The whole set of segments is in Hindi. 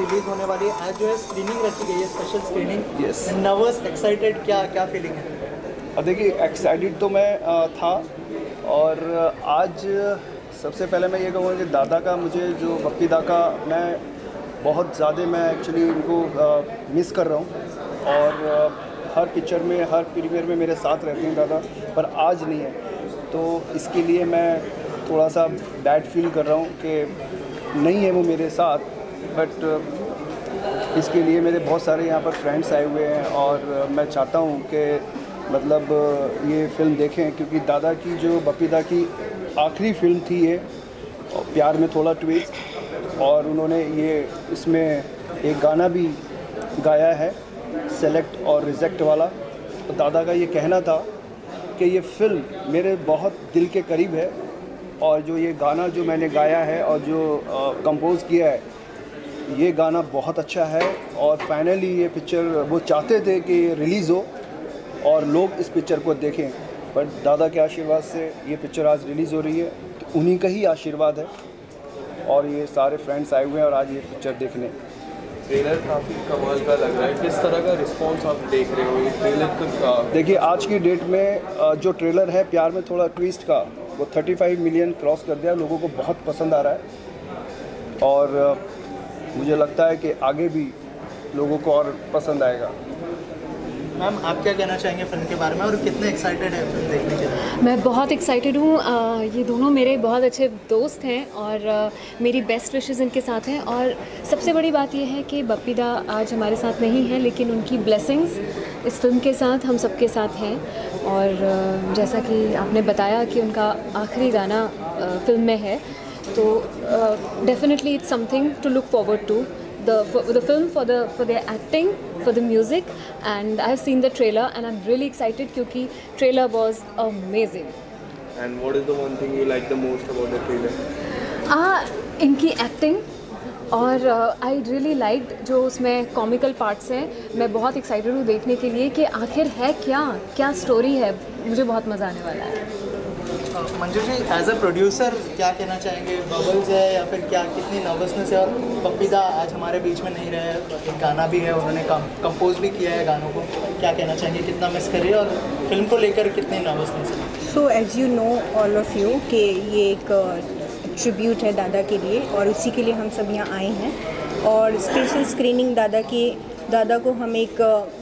रिलीज होने वाली है, आज जो है स्क्रीनिंग रखी गई है, special screening. Yes. Nervous, excited, क्या क्या फीलिंग है? देखिए, एक्साइटेड तो मैं था। और आज सबसे पहले मैं ये कहूँगा कि दादा का, मुझे जो बप्पी दा का, मैं बहुत ज़्यादा मैं एक्चुअली उनको मिस कर रहा हूँ। और हर पिक्चर में, हर प्रीमियर में मेरे साथ रहते हैं दादा, पर आज नहीं है। तो इसके लिए मैं थोड़ा सा बैड फील कर रहा हूँ कि नहीं है वो मेरे साथ। बट इसके लिए मेरे बहुत सारे यहाँ पर फ्रेंड्स आए हुए हैं और मैं चाहता हूँ कि मतलब ये फ़िल्म देखें, क्योंकि दादा की, जो बप्पी दा की आखिरी फ़िल्म थी ये, प्यार में थोड़ा ट्विस्ट। और उन्होंने ये इसमें एक गाना भी गाया है, सेलेक्ट और रिजेक्ट वाला। तो दादा का ये कहना था कि ये फ़िल्म मेरे बहुत दिल के करीब है, और जो ये गाना जो मैंने गाया है और जो कंपोज़ किया है, ये गाना बहुत अच्छा है। और फाइनली ये पिक्चर वो चाहते थे कि ये रिलीज़ हो और लोग इस पिक्चर को देखें, बट दादा के आशीर्वाद से ये पिक्चर आज रिलीज़ हो रही है। तो उन्हीं का ही आशीर्वाद है, और ये सारे फ्रेंड्स आए हुए हैं और आज ये पिक्चर देखने। ट्रेलर काफ़ी कमाल का लग रहा है, किस तरह का रिस्पांस आप देख रहे हो ये ट्रेलर का? देखिए, आज की डेट में जो ट्रेलर है प्यार में थोड़ा ट्विस्ट का, वो 35 मिलियन क्रॉस कर दिया। लोगों को बहुत पसंद आ रहा है, और मुझे लगता है कि आगे भी लोगों को और पसंद आएगा। मैम, आप क्या कहना चाहेंगे फिल्म के बारे में, और कितने एक्साइटेड हैं फिल्म देखने के लिए? मैं बहुत एक्साइटेड हूँ। ये दोनों मेरे बहुत अच्छे दोस्त हैं और मेरी बेस्ट विशेस इनके साथ हैं। और सबसे बड़ी बात यह है कि बप्पी दा आज हमारे साथ नहीं है, लेकिन उनकी ब्लेसिंग्स इस फिल्म के साथ, हम सबके साथ हैं। और जैसा कि आपने बताया कि उनका आखिरी गाना फिल्म में है, तो definitely it's something to look forward to. The film, for their acting, for the music, and I have seen the trailer and I'm really excited क्योंकि trailer was amazing. And what is the one thing you like the most about the trailer? इनकी acting, और आई रियली लाइक जो उसमें कॉमिकल पार्ट्स हैं। मैं बहुत एक्साइटेड हूँ देखने के लिए कि आखिर है क्या स्टोरी है। मुझे बहुत मज़ा आने वाला है। Manju ji, as a producer क्या कहना चाहेंगे? बबल्स है या फिर क्या, कितनी नर्वसनेस है? और बप्पी दा आज हमारे बीच में नहीं रहे, एक गाना भी है, उन्होंने कंपोज भी किया है गानों को, क्या कहना चाहेंगे? कितना मिस करिए और फिल्म को लेकर कितनी नर्वसनेस है? So as you know all of you कि ये एक ट्रिब्यूट है दादा के लिए, और उसी के लिए हम सब यहाँ आए हैं। और स्पेशल स्क्रीनिंग दादा को हम एक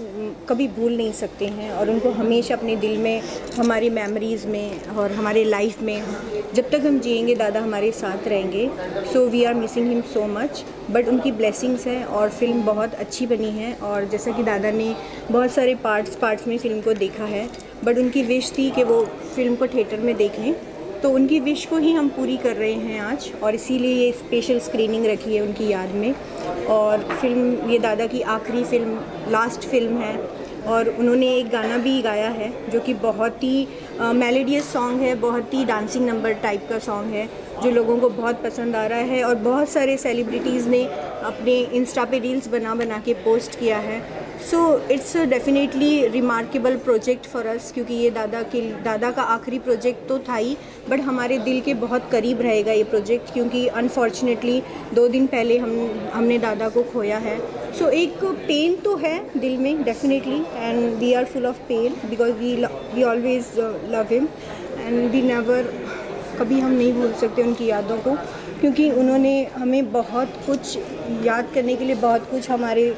कभी भूल नहीं सकते हैं, और उनको हमेशा अपने दिल में, हमारी मेमोरीज़ में और हमारे लाइफ में जब तक हम जिएंगे दादा हमारे साथ रहेंगे। So we are missing him so much, but उनकी ब्लेसिंग्स हैं और फिल्म बहुत अच्छी बनी है। और जैसा कि दादा ने बहुत सारे पार्ट्स में फ़िल्म को देखा है, बट उनकी विश थी कि वो फिल्म को थिएटर में देखें, तो उनकी विश को ही हम पूरी कर रहे हैं आज, और इसीलिए ये स्पेशल स्क्रीनिंग रखी है उनकी याद में। और फिल्म, ये दादा की आखिरी फिल्म, लास्ट फिल्म है, और उन्होंने एक गाना भी गाया है जो कि बहुत ही मेलोडियस सॉन्ग है, बहुत ही डांसिंग नंबर टाइप का सॉन्ग है, जो लोगों को बहुत पसंद आ रहा है। और बहुत सारे सेलिब्रिटीज़ ने अपने इंस्टा पे रील्स बना के पोस्ट किया है। So it's definitely remarkable project for us, क्योंकि ये दादा का आखिरी प्रोजेक्ट तो था ही, बट हमारे दिल के बहुत करीब रहेगा ये प्रोजेक्ट, क्योंकि अनफॉर्चुनेटली 2 दिन पहले हमने दादा को खोया है। सो एक पेन तो है दिल में definitely, and we are full of pain because we always love him, and we never, कभी हम नहीं भूल सकते उनकी यादों को, क्योंकि उन्होंने हमें बहुत कुछ याद करने के लिए बहुत कुछ हमारे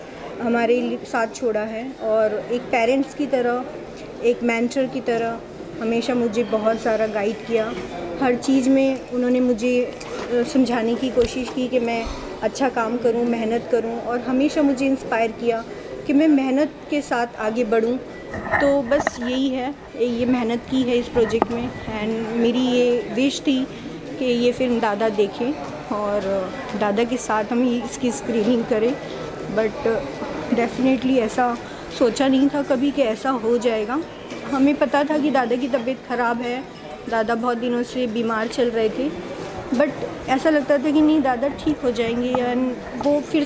साथ छोड़ा है। और एक पेरेंट्स की तरह, एक मेंटर की तरह हमेशा मुझे बहुत सारा गाइड किया। हर चीज़ में उन्होंने मुझे समझाने की कोशिश की कि मैं अच्छा काम करूं, मेहनत करूं, और हमेशा मुझे इंस्पायर किया कि मैं मेहनत के साथ आगे बढ़ूं। तो बस यही है, ये मेहनत की है इस प्रोजेक्ट में, एंड मेरी ये विश थी कि ये फिल्म दादा देखें और दादा के साथ हम इसकी स्क्रीनिंग करें। बट डेफिनेटली ऐसा सोचा नहीं था कभी कि ऐसा हो जाएगा। हमें पता था कि दादा की तबीयत ख़राब है, दादा बहुत दिनों से बीमार चल रहे थे, बट ऐसा लगता था कि नहीं, दादा ठीक हो जाएंगे। एंड वो फिर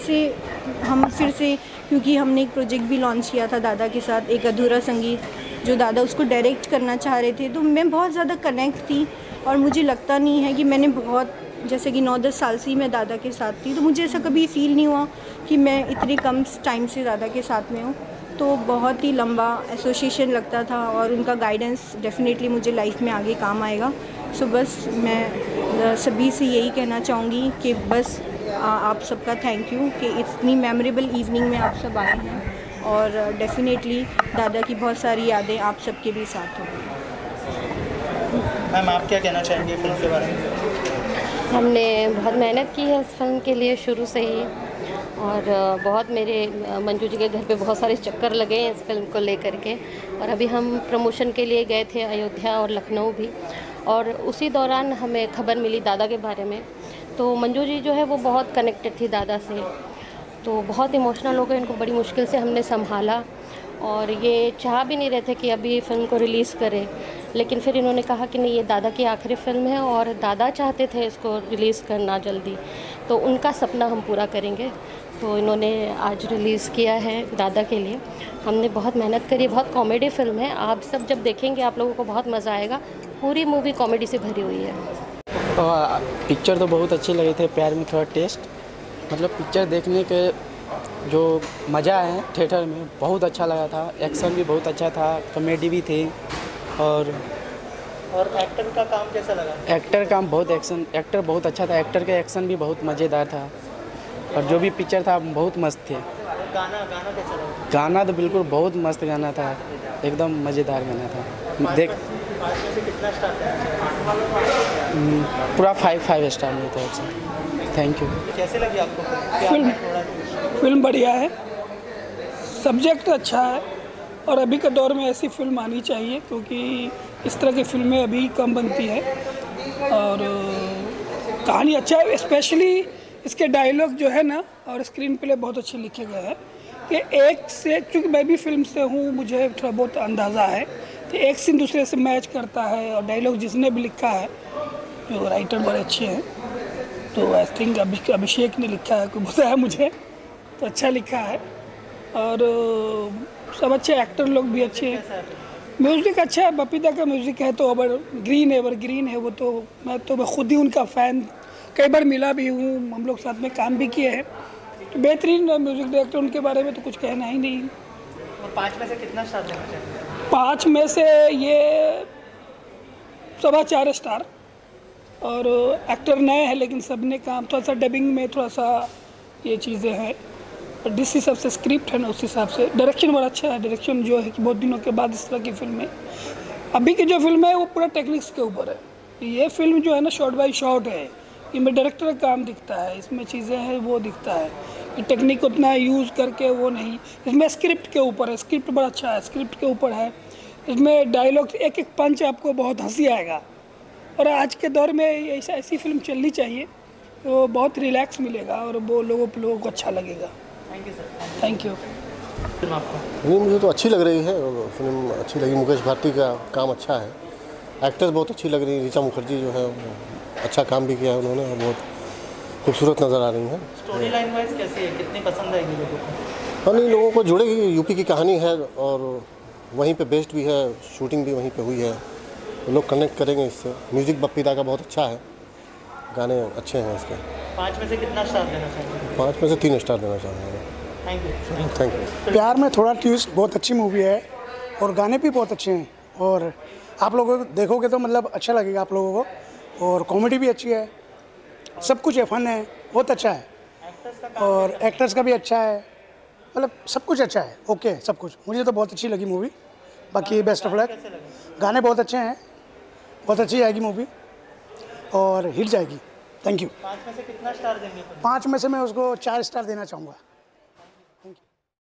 से क्योंकि हमने एक प्रोजेक्ट भी लॉन्च किया था दादा के साथ, एक अधूरा संगीत, जो दादा उसको डायरेक्ट करना चाह रहे थे, तो मैं बहुत ज़्यादा कनेक्ट थी। और मुझे लगता नहीं है कि मैंने बहुत जैसे कि 9-10 साल से ही मैं दादा के साथ थी, तो मुझे ऐसा कभी फील नहीं हुआ कि मैं इतने कम टाइम से दादा के साथ में हूँ। तो बहुत ही लंबा एसोसिएशन लगता था और उनका गाइडेंस डेफिनेटली मुझे लाइफ में आगे काम आएगा। सो बस मैं सभी से यही कहना चाहूँगी कि बस आप सबका थैंक यू कि इतनी मेमोरेबल इवनिंग में आप सब आए हैं और डेफिनेटली दादा की बहुत सारी यादें आप सबके भी साथ होंगी। मैम, आप क्या कहना चाहेंगे फिल्म के बारे में? हमने बहुत मेहनत की है इस फिल्म के लिए शुरू से ही, और बहुत मेरे मंजू जी के घर पे बहुत सारे चक्कर लगे हैं इस फिल्म को लेकर के। और अभी हम प्रमोशन के लिए गए थे अयोध्या और लखनऊ भी, और उसी दौरान हमें खबर मिली दादा के बारे में। तो मंजू जी जो है वो बहुत कनेक्टेड थी दादा से, तो बहुत इमोशनल हो गए। इनको बड़ी मुश्किल से हमने संभाला और ये चाह भी नहीं रहे थे कि अभी फिल्म को रिलीज़ करें, लेकिन फिर इन्होंने कहा कि नहीं, ये दादा की आखिरी फ़िल्म है और दादा चाहते थे इसको रिलीज़ करना जल्दी, तो उनका सपना हम पूरा करेंगे। तो इन्होंने आज रिलीज़ किया है दादा के लिए। हमने बहुत मेहनत करी, बहुत कॉमेडी फ़िल्म है। आप सब जब देखेंगे आप लोगों को बहुत मज़ा आएगा। पूरी मूवी कॉमेडी से भरी हुई है। पिक्चर तो बहुत अच्छी लगी थी, प्यार में थोड़ा टेस्ट, मतलब पिक्चर देखने के जो मज़ा है थिएटर में बहुत अच्छा लगा था। एक्शन भी बहुत अच्छा था, कॉमेडी भी थी। और एक्टर का काम कैसा लगा? एक्टर बहुत अच्छा था। एक्टर के एक्शन भी बहुत मज़ेदार था, और जो भी पिक्चर था बहुत मस्त थे। गाना कैसा लगा? गाना तो बिल्कुल बहुत मस्त गाना था, एकदम मज़ेदार गाना था। देख 5 में से कितना स्टार देना चाहिए? पूरा 5 स्टार में था उससे। Thank you. कैसे लगी आपको फिल्म बढ़िया है, सब्जेक्ट अच्छा है, और अभी के दौर में ऐसी फिल्म आनी चाहिए क्योंकि इस तरह की फिल्में अभी कम बनती है। और कहानी अच्छा है, स्पेशली इसके डायलॉग जो है ना और स्क्रीन प्ले बहुत अच्छे लिखे गए हैं कि एक से, क्योंकि मैं भी फिल्म से हूँ, मुझे थोड़ा बहुत अंदाज़ा है कि एक सीन दूसरे से मैच करता है। और डायलॉग जिसने भी लिखा है, जो राइटर बड़े अच्छे हैं, तो आई थिंक अभिषेक ने लिखा है, कोई बताया मुझे, तो अच्छा लिखा है। और सब अच्छे एक्टर लोग भी अच्छे हैं। म्यूज़िक अच्छा है, बपीदा का म्यूज़िक है तो एवरग्रीन है। वो तो मैं खुद ही उनका फ़ैन, कई बार मिला भी हूँ, हम लोग साथ में काम भी किए हैं। तो बेहतरीन म्यूज़िक डायरेक्टर, उनके बारे में तो कुछ कहना ही नहीं। और 5 में से कितना स्टार देना चाहिए? 5 में से ये 4.25 स्टार। और एक्टर नए हैं लेकिन सबने काम, थोड़ा सा डबिंग में थोड़ा सा ये चीज़ें हैं, जिस हिसाब से स्क्रिप्ट है ना उस हिसाब से डायरेक्शन बड़ा अच्छा है। डायरेक्शन जो है कि बहुत दिनों के बाद इस तरह की फिल्म है। अभी की जो फिल्म है वो पूरा टेक्निक्स के ऊपर है। ये फिल्म जो है ना शॉट बाय शॉट है, इनमें डायरेक्टर का काम दिखता है, इसमें चीज़ें हैं वो दिखता है कि टेक्निक उतना यूज़ करके वो नहीं। इसमें स्क्रिप्ट के ऊपर है, स्क्रिप्ट बड़ा अच्छा है, स्क्रिप्ट के ऊपर है। इसमें डायलॉग एक एक पंच आपको बहुत हंसी आएगा, और आज के दौर में ऐसी फिल्म चलनी चाहिए, तो बहुत रिलैक्स मिलेगा और वो लोगों को अच्छा लगेगा। Thank you sir. Thank you. Film आपको? नहीं, मुझे तो अच्छी लग रही है, फिल्म अच्छी लगी। मुकेश भारती का काम अच्छा है, एक्टर्स बहुत अच्छी लग रही है। ऋचा मुखर्जी जो है अच्छा काम भी किया है उन्होंने, और बहुत खूबसूरत नज़र आ रही हैं। स्टोरी लाइन वाइज कैसी है, कितनी पसंद आएगी लोगों को? हाँ, नहीं, लोगों को जुड़ेगी। यूपी की कहानी है और वहीं पे बेस्ड भी है, शूटिंग भी वहीं पे हुई है, लोग कनेक्ट करेंगे इससे। म्यूज़िक बपीदा का बहुत अच्छा है, गाने अच्छे हैं इसके। 5 में से कितना स्टार देना चाहिए? 5 में से 3 स्टार देना चाहूँगा। Thank you. प्यार में थोड़ा ट्विस्ट, बहुत अच्छी मूवी है और गाने भी बहुत अच्छे हैं, और आप लोगों को देखोगे तो मतलब अच्छा लगेगा आप लोगों को। और कॉमेडी भी अच्छी है, सब कुछ है, फन है, बहुत अच्छा है। और एक्टर्स का भी अच्छा है, मतलब सब कुछ अच्छा है, ओके सब कुछ। मुझे तो बहुत अच्छी लगी मूवी। बाकी बेस्ट ऑफ लक। गाने बहुत अच्छे हैं, बहुत अच्छी आएगी मूवी और हिट जाएगी। Thank you. 5 में से कितना स्टार देंगे? 5 में से मैं उसको 4 स्टार देना चाहूँगा।